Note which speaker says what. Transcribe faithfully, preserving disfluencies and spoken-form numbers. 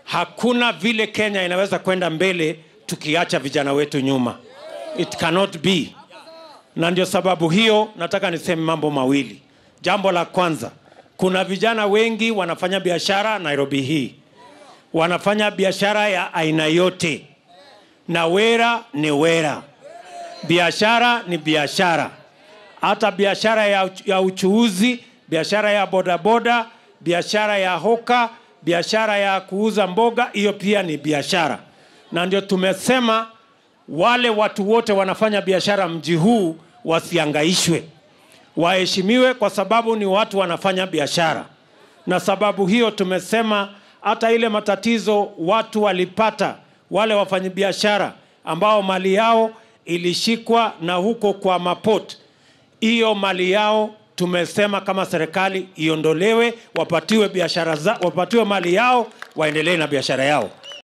Speaker 1: hakuna vile Kenya inaweza kwenda mbele tukiacha vijana wetu nyuma. It cannot be. Na ndio sababu hiyo nataka niseme mambo mawili. Jambo la kwanza, kuna vijana wengi wanafanya biashara Nairobi hii. Wanafanya biashara ya aina yote. Na wera ni wera. Biashara ni biashara. Hata biashara ya, ya uchuuzi, biashara ya bodaboda, biashara ya hoka, biashara ya kuuza mboga, hiyo pia ni biashara. Na ndio tumesema wale watu wote wanafanya biashara mji huu wasiangaishwe. Waheshimiwe kwa sababu ni watu wanafanya biashara. Na sababu hiyo tumesema hata ile matatizo watu walipata, wale wafanyabiashara ambao mali yao ilishikwa na huko kwa maport, hiyo mali yao tumesema kama serikali iondolewe, wapatiwe biashara za, wapatiwe mali yao, waendelee na biashara yao.